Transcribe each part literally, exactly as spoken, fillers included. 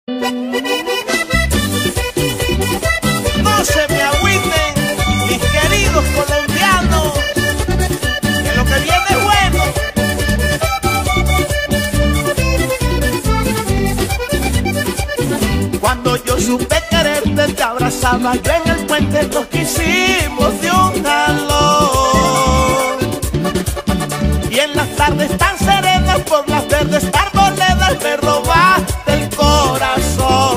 No se me agüiten, mis queridos colombianos, que lo que viene es bueno. Cuando yo supe quererte, te abrazaba yo en el puente, nos quisimos de un jalón. Y en las tardes tan serenas, por las verdes arboledas, me robaste el corazón.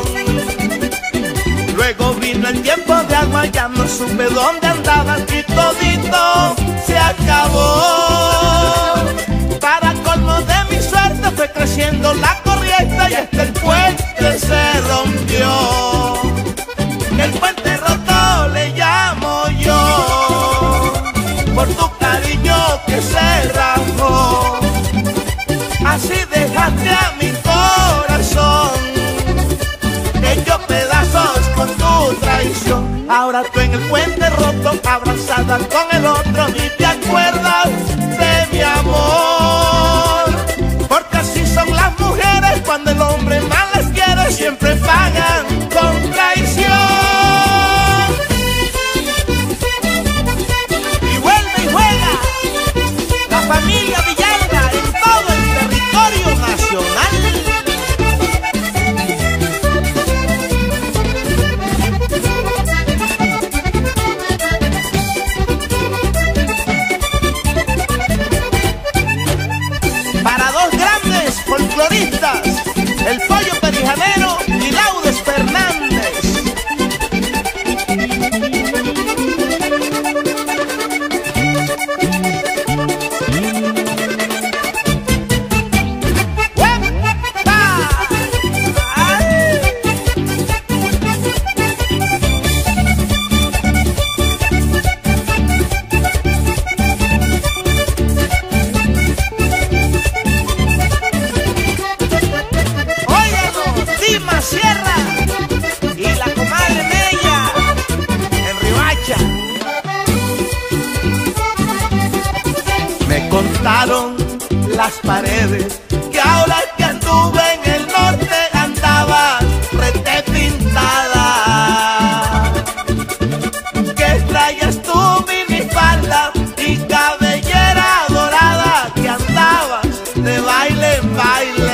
Luego vino el tiempo de agua, ya no supe dónde andabas y todito se acabó. Para colmo de mi suerte fue creciendo la corriente y hasta el puente se rompió. El puente roto le llamo yo, por tu cariño que se rajó. Así dejaste a mi corazón hecho pedazos con tu traición. Ahora tú en el puente roto, abrazada con el otro, y te acuerdas de mi amor. Porque así son las mujeres, cuando el hombre más las quiere, siempre pagan con traición. Y vuelve y juega la familia Villalba en todo el territorio nacional. Para dos grandes folcloristas, el Pollo Perijanero y Laudes Fernández. Sierra y la comadre Mella en Riohacha. Me contaron las paredes que ahora que anduve en el norte andabas rete pintada, que traías tu minifalda y cabellera dorada, que andabas de baile en baile.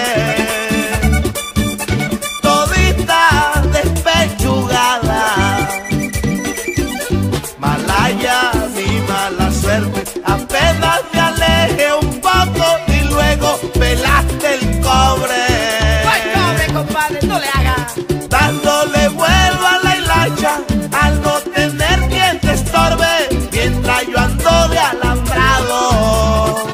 Apenas me alejé un poco y luego pelaste el cobre. ¡Ay, cobre, compadre! ¡No le hagas! Dándole vuelo a la hilacha al no tener quien te estorbe, mientras yo ando de alambrado,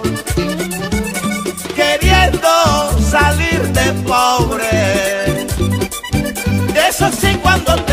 queriendo salir de pobre. Eso sí, cuando